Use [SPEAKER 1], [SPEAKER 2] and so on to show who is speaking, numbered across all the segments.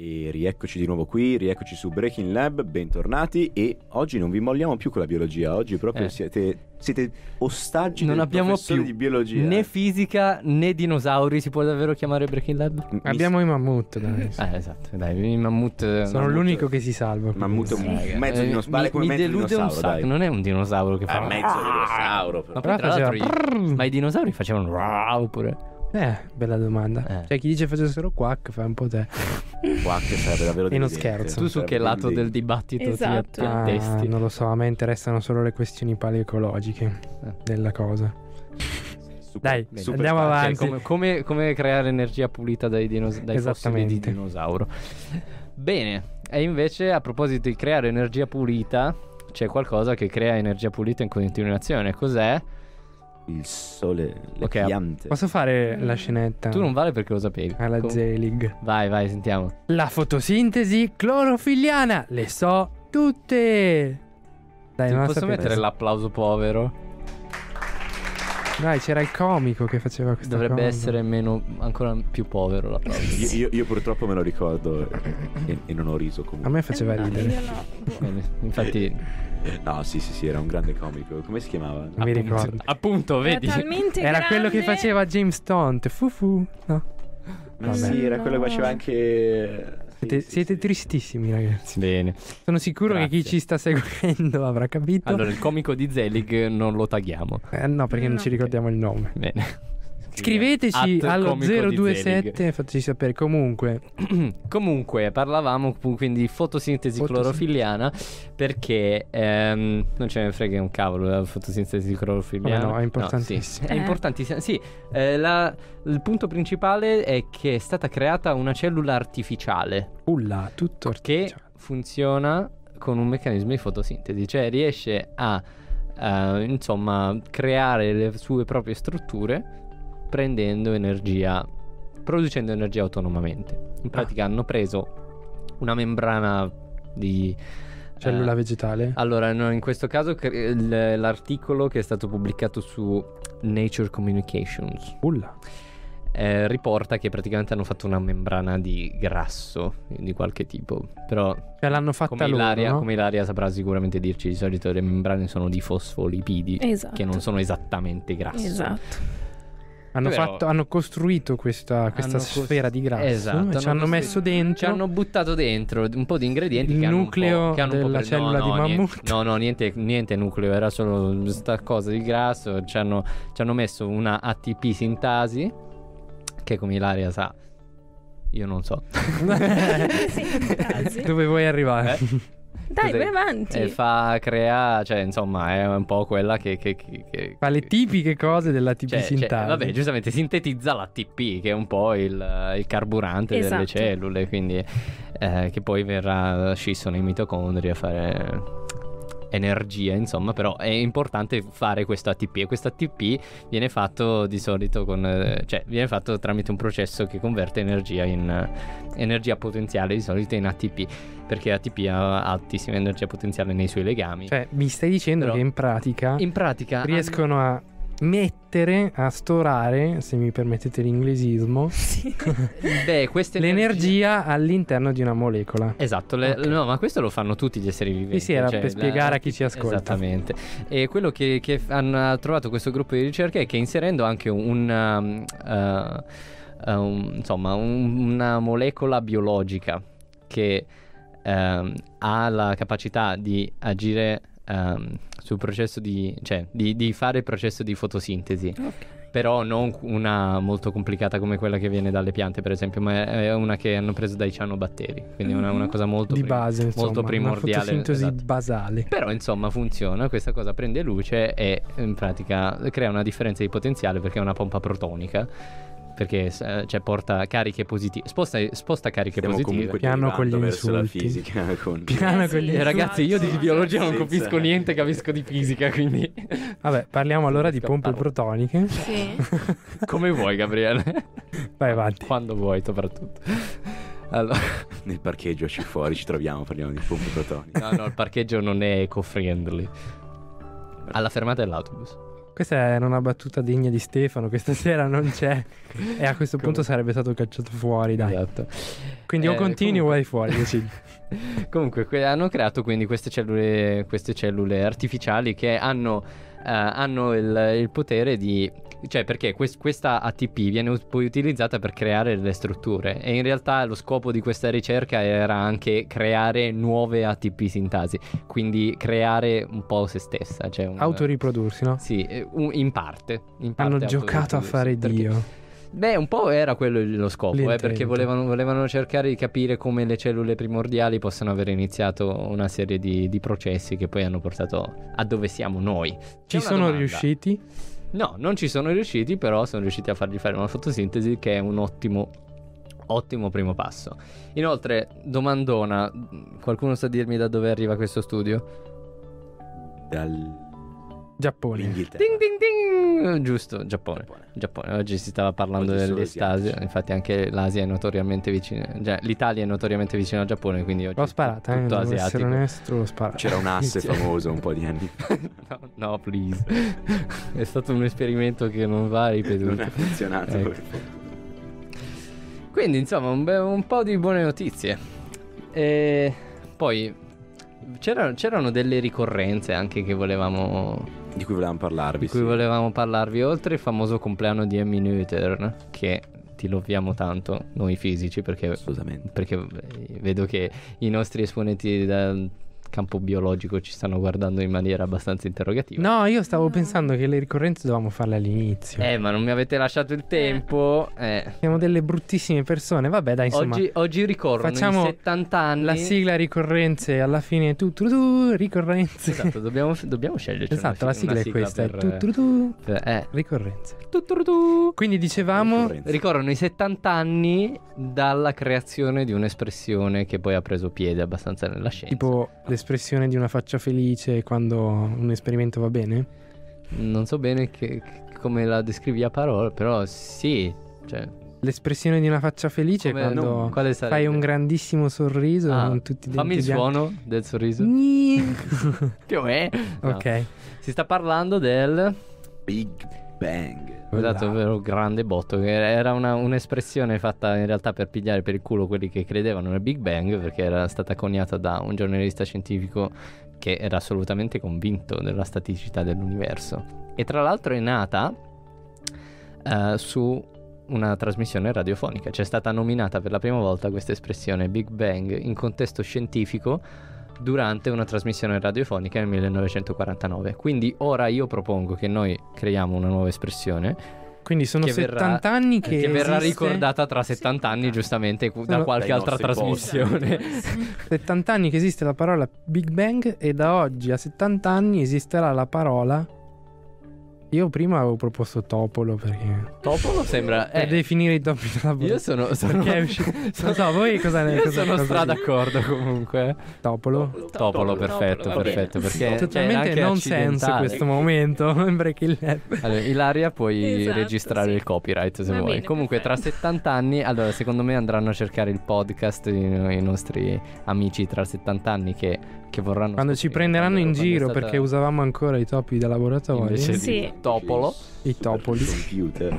[SPEAKER 1] E rieccoci di nuovo qui, rieccoci su Breaking Lab, bentornati. E oggi non vi molliamo più con la biologia, oggi proprio siete ostaggi
[SPEAKER 2] non
[SPEAKER 1] del
[SPEAKER 2] abbiamo
[SPEAKER 1] professore
[SPEAKER 2] più
[SPEAKER 1] di biologia.
[SPEAKER 2] né fisica né dinosauri. Si può davvero chiamare Breaking Lab?
[SPEAKER 3] Abbiamo i mammut, dai.
[SPEAKER 2] Esatto, dai, i mammut
[SPEAKER 3] Sono l'unico che si salva.
[SPEAKER 1] Mammut è un mezzo dinosauro, come
[SPEAKER 2] mi
[SPEAKER 1] mezzo
[SPEAKER 2] delude
[SPEAKER 1] dinosauro,
[SPEAKER 2] un sacco.
[SPEAKER 1] dai.
[SPEAKER 2] Non è un dinosauro che fa
[SPEAKER 1] Mezzo dinosauro.
[SPEAKER 2] Ma poi tra l'altro ma i dinosauri facevano oppure
[SPEAKER 3] Bella domanda. Cioè, chi dice facessero quack fa un po' te.
[SPEAKER 1] Quack sarebbe davvero
[SPEAKER 3] E non
[SPEAKER 1] deludente.
[SPEAKER 3] scherzo.
[SPEAKER 2] tu su che lato del dibattito
[SPEAKER 4] Esatto.
[SPEAKER 2] ti attesti?
[SPEAKER 3] Non lo so, a me interessano solo le questioni paleecologiche della cosa. Dai,
[SPEAKER 1] super
[SPEAKER 3] andiamo
[SPEAKER 1] facile.
[SPEAKER 3] avanti.
[SPEAKER 2] Come creare energia pulita dai fossili di
[SPEAKER 3] Esattamente.
[SPEAKER 2] dinosauro. Bene, e invece a proposito di creare energia pulita, c'è qualcosa che crea energia pulita in continuazione. Cos'è?
[SPEAKER 1] Il sole, le
[SPEAKER 2] Ok,
[SPEAKER 1] piante.
[SPEAKER 3] Posso fare la scenetta?
[SPEAKER 2] Tu non vale perché lo sapevi.
[SPEAKER 3] Alla Zelig.
[SPEAKER 2] Vai, sentiamo.
[SPEAKER 3] La fotosintesi clorofilliana. Le so tutte. Dai,
[SPEAKER 2] Ti
[SPEAKER 3] non la
[SPEAKER 2] posso
[SPEAKER 3] sapete.
[SPEAKER 2] mettere l'applauso povero?
[SPEAKER 3] Dai, c'era il comico che faceva questa
[SPEAKER 2] Dovrebbe
[SPEAKER 3] cosa.
[SPEAKER 2] essere ancora più povero l'applauso.
[SPEAKER 1] Io purtroppo me lo ricordo e non ho riso
[SPEAKER 3] A
[SPEAKER 1] comunque.
[SPEAKER 3] me faceva ridere.
[SPEAKER 4] Io no.
[SPEAKER 2] Bene, infatti
[SPEAKER 1] No, sì, era un grande comico. Come si chiamava?
[SPEAKER 3] Non mi ricordo.
[SPEAKER 2] appunto, vedi?
[SPEAKER 4] Era talmente
[SPEAKER 3] Era
[SPEAKER 4] grande.
[SPEAKER 3] quello che faceva James Tont. Fufu. No. Vabbè.
[SPEAKER 1] Sì, era quello che faceva anche.
[SPEAKER 3] Siete tristissimi, ragazzi.
[SPEAKER 2] Bene.
[SPEAKER 3] Sono sicuro che chi
[SPEAKER 2] Grazie.
[SPEAKER 3] ci sta seguendo avrà capito.
[SPEAKER 2] Allora, il comico di Zelig non lo tagliamo.
[SPEAKER 3] No, perché non ci ricordiamo il nome.
[SPEAKER 2] Bene.
[SPEAKER 3] Scriveteci
[SPEAKER 2] At
[SPEAKER 3] allo
[SPEAKER 2] comico di
[SPEAKER 3] 027 e fateci sapere. Comunque,
[SPEAKER 2] Parlavamo quindi di fotosintesi clorofilliana perché non ce ne frega un cavolo la fotosintesi clorofilliana.
[SPEAKER 3] Come no, è importantissimo.
[SPEAKER 2] È importantissimo. Sì, il punto principale è che è stata creata una cellula artificiale
[SPEAKER 3] tutto
[SPEAKER 2] che
[SPEAKER 3] artificiale.
[SPEAKER 2] funziona con un meccanismo di fotosintesi, cioè riesce a insomma creare le sue proprie strutture producendo energia autonomamente. In pratica hanno preso una membrana di
[SPEAKER 3] Cellula vegetale.
[SPEAKER 2] allora no, in questo caso l'articolo che è stato pubblicato su Nature Communications riporta che praticamente hanno fatto una membrana di grasso di qualche tipo, però
[SPEAKER 3] Cioè l'hanno fatta
[SPEAKER 2] come
[SPEAKER 3] loro, no?
[SPEAKER 2] come Ilaria saprà sicuramente dirci, di solito le membrane sono di fosfolipidi
[SPEAKER 4] Esatto.
[SPEAKER 2] che non sono esattamente grasso.
[SPEAKER 4] Esatto.
[SPEAKER 3] Hanno costruito questa sfera di grasso.
[SPEAKER 2] Esatto,
[SPEAKER 3] e ci hanno messo dentro.
[SPEAKER 2] ci hanno buttato dentro un po' di ingredienti
[SPEAKER 3] Il
[SPEAKER 2] che hanno
[SPEAKER 3] nucleo
[SPEAKER 2] un po',
[SPEAKER 3] della cellula di mammut.
[SPEAKER 2] niente nucleo, era solo sta cosa di grasso. Ci hanno messo una ATP sintasi che, come Ilaria sa, io non so.
[SPEAKER 3] Dove vuoi arrivare?
[SPEAKER 4] Dai, vai avanti.
[SPEAKER 2] Cioè insomma è un po' quella che
[SPEAKER 3] Fa le tipiche cose dell'ATP sintasi.
[SPEAKER 2] vabbè, giustamente sintetizza l'ATP, che è un po' il carburante delle
[SPEAKER 4] Esatto.
[SPEAKER 2] cellule, quindi che poi verrà scisso nei mitocondri a fare energia, insomma. Però è importante fare questo ATP, e questo ATP viene fatto di solito viene fatto tramite un processo che converte energia in energia potenziale, di solito in ATP, perché ATP ha altissima energia potenziale nei suoi legami.
[SPEAKER 3] Cioè, mi stai dicendo
[SPEAKER 2] Però
[SPEAKER 3] che in pratica riescono a mettere, a storare, se mi permettete l'inglesismo,
[SPEAKER 2] questa
[SPEAKER 3] l'energia all'interno di una molecola.
[SPEAKER 2] Esatto,
[SPEAKER 3] Ok.
[SPEAKER 2] no, ma questo lo fanno tutti gli esseri viventi.
[SPEAKER 3] Sì, era per spiegare a chi ci ascolta.
[SPEAKER 2] Esattamente. E quello che hanno trovato questo gruppo di ricerca è che inserendo anche una molecola biologica che ha la capacità di agire sul processo di fare il processo di fotosintesi.
[SPEAKER 4] Ok.
[SPEAKER 2] Però non una molto complicata come quella che viene dalle piante, per esempio, ma è una che hanno preso dai cianobatteri, quindi una cosa molto
[SPEAKER 3] Di base, insomma,
[SPEAKER 2] molto primordiale,
[SPEAKER 3] una fotosintesi
[SPEAKER 2] esatto.
[SPEAKER 3] basale.
[SPEAKER 2] Però insomma funziona, questa cosa prende luce e in pratica crea una differenza di potenziale, perché è una pompa protonica, perché porta cariche positive, sposta cariche
[SPEAKER 1] Stiamo
[SPEAKER 2] positive.
[SPEAKER 1] comunque
[SPEAKER 3] Piano con gli
[SPEAKER 1] derivando verso la
[SPEAKER 3] insulti.
[SPEAKER 1] fisica con...
[SPEAKER 3] Piano con gli
[SPEAKER 2] Ragazzi, io di biologia non
[SPEAKER 1] Senza-
[SPEAKER 2] capisco niente, capisco di fisica, quindi
[SPEAKER 3] Vabbè, parliamo allora di
[SPEAKER 2] Scappavo.
[SPEAKER 3] pompe protoniche.
[SPEAKER 4] Sì.
[SPEAKER 2] come vuoi, Gabriele.
[SPEAKER 3] Vai avanti.
[SPEAKER 2] Quando vuoi, soprattutto. Allora,
[SPEAKER 1] Nel parcheggio fuori ci troviamo, parliamo di pompe protoniche.
[SPEAKER 2] no, il parcheggio non è eco-friendly. Alla fermata dell'autobus.
[SPEAKER 3] Questa era una battuta degna di Stefano, che stasera non c'è e a questo punto sarebbe stato cacciato fuori, dai.
[SPEAKER 2] Esatto.
[SPEAKER 3] Quindi o continui o vai fuori, decidi.
[SPEAKER 2] Comunque hanno creato quindi queste cellule artificiali che hanno il potere di... Cioè, perché questa ATP viene poi utilizzata per creare delle strutture, e in realtà lo scopo di questa ricerca era anche creare nuove ATP sintasi, quindi creare un po' se stessa, cioè
[SPEAKER 3] autoriprodursi, no?
[SPEAKER 2] Sì, in parte
[SPEAKER 3] hanno giocato a fare Dio.
[SPEAKER 2] Beh, un po' era quello lo scopo, perché volevano cercare di capire come le cellule primordiali possono aver iniziato una serie di processi che poi hanno portato a dove siamo noi.
[SPEAKER 3] Ci sono riusciti?
[SPEAKER 2] No, non ci sono riusciti, però sono riusciti a fargli fare una fotosintesi, che è un ottimo primo passo. Inoltre, domandona, qualcuno sa dirmi da dove arriva questo studio?
[SPEAKER 1] Dal
[SPEAKER 3] Giappone.
[SPEAKER 1] Inghilterra.
[SPEAKER 2] Ding ding ding. Giusto, Giappone. Oggi si stava parlando dell'Asia, infatti anche l'Asia è notoriamente vicina, cioè l'Italia è notoriamente vicina al Giappone, quindi oggi
[SPEAKER 3] l'ho sparata,
[SPEAKER 2] tutto
[SPEAKER 3] devo
[SPEAKER 2] asiatico.
[SPEAKER 3] essere onesto, l'ho sparata.
[SPEAKER 1] C'era un asse famoso un po' di anni fa.
[SPEAKER 2] No, please. È stato un esperimento che non va ripetuto.
[SPEAKER 1] Non è funzionato.
[SPEAKER 2] Ecco. Quindi insomma un po' di buone notizie. E poi c'erano delle ricorrenze anche che volevamo...
[SPEAKER 1] Di cui volevamo parlarvi.
[SPEAKER 2] Di cui volevamo parlarvi, oltre il famoso compleanno di Emmy Noether, che ti loviamo tanto noi fisici, perché
[SPEAKER 1] assolutamente,
[SPEAKER 2] perché vedo che i nostri esponenti dal campo biologico ci stanno guardando in maniera abbastanza interrogativa.
[SPEAKER 3] No, io stavo pensando che le ricorrenze dovevamo farle all'inizio.
[SPEAKER 2] Ma non mi avete lasciato il tempo.
[SPEAKER 3] Siamo delle bruttissime persone. Vabbè, dai, insomma.
[SPEAKER 2] Oggi ricorrono
[SPEAKER 3] facciamo
[SPEAKER 2] i 70 anni.
[SPEAKER 3] La sigla ricorrenze alla fine. Ricorrenze.
[SPEAKER 2] Esatto, dobbiamo sceglierci.
[SPEAKER 3] Esatto, la sigla è questa. Ricorrenze. Quindi dicevamo,
[SPEAKER 2] ricorrono i 70 anni dalla creazione di un'espressione che poi ha preso piede abbastanza nella scienza.
[SPEAKER 3] Tipo l'espressione di una faccia felice quando un esperimento va bene?
[SPEAKER 2] Non so bene come la descrivi a parole, però sì, cioè...
[SPEAKER 3] L'espressione di una faccia felice quando fai un grandissimo sorriso con tutti i denti.
[SPEAKER 2] Fammi il suono del sorriso. Che è? No.
[SPEAKER 3] Ok.
[SPEAKER 2] Si sta parlando del
[SPEAKER 1] Big Bang.
[SPEAKER 2] Esatto, ovvero grande botto, che era un'espressione fatta in realtà per pigliare per il culo quelli che credevano nel Big Bang, perché era stata coniata da un giornalista scientifico che era assolutamente convinto della staticità dell'universo. E tra l'altro è nata su una trasmissione radiofonica. C'è stata nominata per la prima volta questa espressione Big Bang in contesto scientifico durante una trasmissione radiofonica nel 1949. Quindi ora io propongo che noi creiamo una nuova espressione.
[SPEAKER 3] Quindi sono 70 anni che
[SPEAKER 2] verrà ricordata tra 70 anni giustamente da qualche altra trasmissione.
[SPEAKER 3] 70 anni che esiste la parola Big Bang, e da oggi a 70 anni esisterà la parola... Io prima avevo proposto Topolo, perché...
[SPEAKER 2] Topolo sembra...
[SPEAKER 3] per definire i topi della borsa.
[SPEAKER 2] Io sono...
[SPEAKER 3] Perché è uscito... Non so, voi cosa ne...
[SPEAKER 2] Io sono d'accordo comunque.
[SPEAKER 3] Topolo,
[SPEAKER 2] perfetto, perché
[SPEAKER 3] totalmente non senso in questo momento. Breaking Lab.
[SPEAKER 2] Allora, Ilaria, puoi registrare il copyright se vuoi. Comunque tra 70 anni, allora secondo me andranno a cercare il podcast i nostri amici tra 70 anni che vorranno...
[SPEAKER 3] Quando ci prenderanno in giro perché usavamo ancora i topi da laboratorio.
[SPEAKER 2] Invece
[SPEAKER 4] sì.
[SPEAKER 2] Topolo.
[SPEAKER 3] I topoli.
[SPEAKER 1] Computer.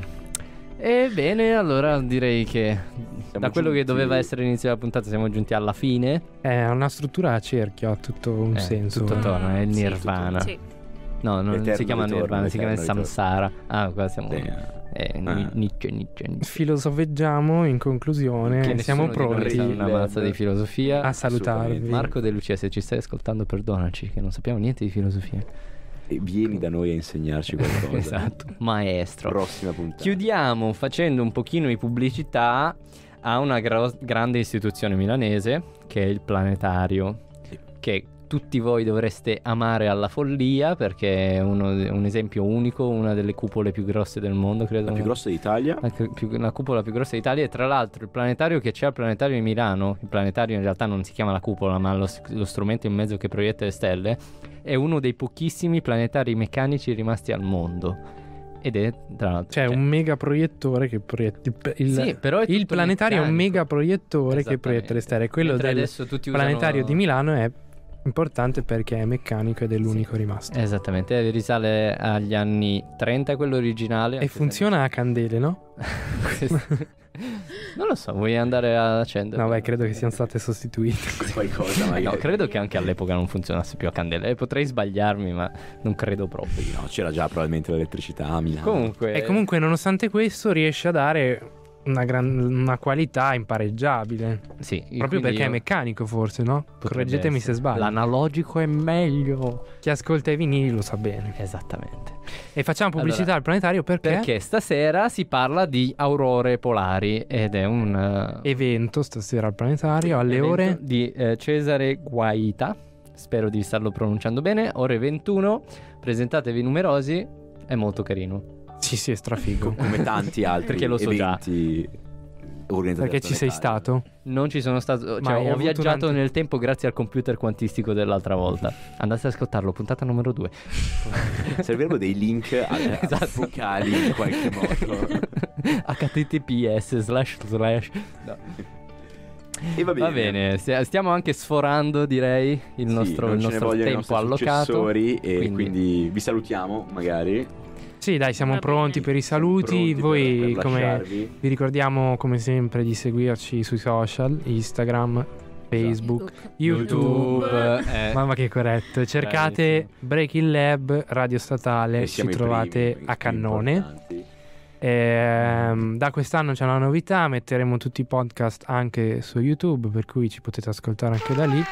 [SPEAKER 2] Bene, allora direi che da quello che doveva essere l'inizio della puntata siamo giunti alla fine.
[SPEAKER 3] È una struttura a cerchio, ha tutto un senso.
[SPEAKER 2] Tutto torna, è il Nirvana.
[SPEAKER 4] Sì.
[SPEAKER 2] No, non
[SPEAKER 1] Eterno
[SPEAKER 2] si chiama
[SPEAKER 1] ritorno,
[SPEAKER 2] Nirvana, si chiama
[SPEAKER 1] eterno
[SPEAKER 2] Samsara. Qua siamo... Nietzsche.
[SPEAKER 3] Filosofeggiamo in conclusione.
[SPEAKER 2] Che
[SPEAKER 3] siamo pronti
[SPEAKER 2] sa una mazza di filosofia.
[SPEAKER 3] a salutarvi.
[SPEAKER 2] Marco De Lucia, se ci stai ascoltando, perdonaci che non sappiamo niente di filosofia.
[SPEAKER 1] E vieni da noi a insegnarci qualcosa.
[SPEAKER 2] Esatto, maestro.
[SPEAKER 1] Prossima puntata.
[SPEAKER 2] Chiudiamo facendo un pochino di pubblicità a una grande istituzione milanese, che è il Planetario, che tutti voi dovreste amare alla follia, perché è un esempio unico, una delle cupole più grosse del mondo, credo.
[SPEAKER 1] La più grossa d'Italia.
[SPEAKER 2] La cupola più grossa d'Italia. E tra l'altro il planetario che c'è al Planetario di Milano, il planetario in realtà non si chiama la cupola, ma lo strumento in mezzo che proietta le stelle, è uno dei pochissimi planetari meccanici rimasti al mondo. Ed è tra l'altro
[SPEAKER 3] c'è un mega proiettore che proietta il planetario è un mega proiettore che proietta le stelle. Quello del planetario di Milano è Importante perché è meccanico ed è l'unico rimasto.
[SPEAKER 2] Esattamente, risale agli anni 30 quello originale.
[SPEAKER 3] E funziona a candele, no?
[SPEAKER 2] Non lo so, vuoi andare a accendere?
[SPEAKER 3] No, beh, credo che siano state sostituite.
[SPEAKER 1] Qualcosa magari.
[SPEAKER 2] No, credo che anche all'epoca non funzionasse più a candele. Potrei sbagliarmi, ma non credo proprio.
[SPEAKER 1] No, c'era già probabilmente l'elettricità a Milano.
[SPEAKER 2] Comunque,
[SPEAKER 3] E comunque, nonostante questo, riesce a dare una qualità impareggiabile.
[SPEAKER 2] sì,
[SPEAKER 3] Proprio
[SPEAKER 2] quindi
[SPEAKER 3] perché è
[SPEAKER 2] io-
[SPEAKER 3] meccanico, forse, no?
[SPEAKER 2] potrebbe
[SPEAKER 3] Correggetemi
[SPEAKER 2] essere.
[SPEAKER 3] se sbaglio.
[SPEAKER 2] L'analogico è meglio.
[SPEAKER 3] Chi ascolta i vinili lo sa bene.
[SPEAKER 2] Esattamente.
[SPEAKER 3] E facciamo pubblicità
[SPEAKER 2] Allora,
[SPEAKER 3] al planetario
[SPEAKER 2] Perché stasera si parla di aurore polari ed è un
[SPEAKER 3] evento stasera al planetario alle
[SPEAKER 2] evento
[SPEAKER 3] ore
[SPEAKER 2] di Cesare Guaita. Spero di starlo pronunciando bene. Ore 21. Presentatevi numerosi. È molto carino.
[SPEAKER 3] sì, è strafigo.
[SPEAKER 1] Come tanti altri
[SPEAKER 2] Perché lo so già.
[SPEAKER 1] eventi organizzati
[SPEAKER 3] Perché ci sei stato?
[SPEAKER 2] Non ci sono stato,
[SPEAKER 3] Ma
[SPEAKER 2] cioè
[SPEAKER 3] hai
[SPEAKER 2] ho
[SPEAKER 3] avuto
[SPEAKER 2] viaggiato
[SPEAKER 3] un
[SPEAKER 2] nel tempo grazie al computer quantistico dell'altra volta. Andate ad ascoltarlo, puntata numero 2.
[SPEAKER 1] Servirebbero dei link
[SPEAKER 2] Esatto.
[SPEAKER 1] focali in qualche modo.
[SPEAKER 2] https no.
[SPEAKER 1] E va bene.
[SPEAKER 2] Va bene, stiamo anche sforando, direi, il
[SPEAKER 1] Sì,
[SPEAKER 2] nostro,
[SPEAKER 1] non
[SPEAKER 2] il
[SPEAKER 1] ce ne
[SPEAKER 2] nostro
[SPEAKER 1] vogliono i
[SPEAKER 2] tempo
[SPEAKER 1] nostri
[SPEAKER 2] allocato.
[SPEAKER 1] successori e quindi vi salutiamo magari.
[SPEAKER 3] Sì, dai, siamo
[SPEAKER 4] Va
[SPEAKER 3] pronti
[SPEAKER 4] bene.
[SPEAKER 3] per i saluti.
[SPEAKER 1] Pronti
[SPEAKER 3] Voi
[SPEAKER 1] per
[SPEAKER 3] come
[SPEAKER 1] lasciarvi.
[SPEAKER 3] vi ricordiamo come sempre di seguirci sui social, Instagram, Facebook, YouTube. Mamma che corretto. Cercate Breaking Lab Radio Statale,
[SPEAKER 1] E
[SPEAKER 3] ci
[SPEAKER 1] siamo i
[SPEAKER 3] trovate
[SPEAKER 1] primi,
[SPEAKER 3] a
[SPEAKER 1] i più
[SPEAKER 3] cannone.
[SPEAKER 1] importanti.
[SPEAKER 3] Da quest'anno c'è una novità, metteremo tutti i podcast anche su YouTube, per cui ci potete ascoltare anche da lì.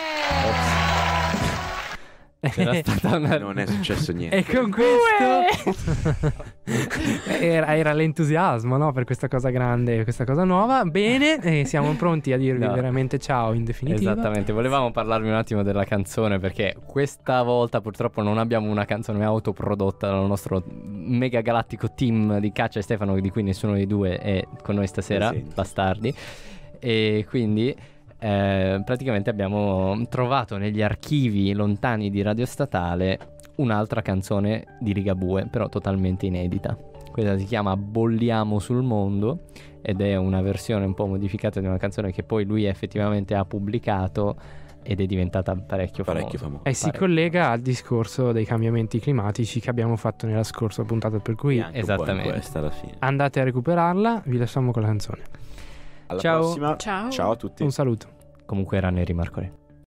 [SPEAKER 2] C'era stata una...
[SPEAKER 1] Non è successo niente.
[SPEAKER 3] E con questo era l'entusiasmo, no? Per questa cosa grande, questa cosa nuova. Bene, e siamo pronti a dirvi
[SPEAKER 2] No.
[SPEAKER 3] veramente ciao in definitiva.
[SPEAKER 2] Esattamente, volevamo parlarvi un attimo della canzone perché questa volta purtroppo non abbiamo una canzone autoprodotta dal nostro mega galattico team di Caccia e Stefano, di cui nessuno dei due è con noi stasera,
[SPEAKER 1] Presente.
[SPEAKER 2] bastardi. E quindi praticamente abbiamo trovato negli archivi lontani di Radio Statale un'altra canzone di Ligabue, però totalmente inedita. Questa si chiama Bolliamo sul mondo ed è una versione un po' modificata di una canzone che poi lui effettivamente ha pubblicato ed è diventata parecchio
[SPEAKER 1] Parecchio
[SPEAKER 2] famosa.
[SPEAKER 1] famoso.
[SPEAKER 3] E si collega al discorso dei cambiamenti climatici che abbiamo fatto nella scorsa puntata, per cui
[SPEAKER 1] E anche un po' in
[SPEAKER 2] Esattamente.
[SPEAKER 1] questa alla fine.
[SPEAKER 3] andate a recuperarla, vi lasciamo con la canzone.
[SPEAKER 1] Alla
[SPEAKER 2] Ciao.
[SPEAKER 1] prossima.
[SPEAKER 4] Ciao.
[SPEAKER 1] Ciao a tutti.
[SPEAKER 3] Un saluto.
[SPEAKER 2] Comunque era Neri Marcore.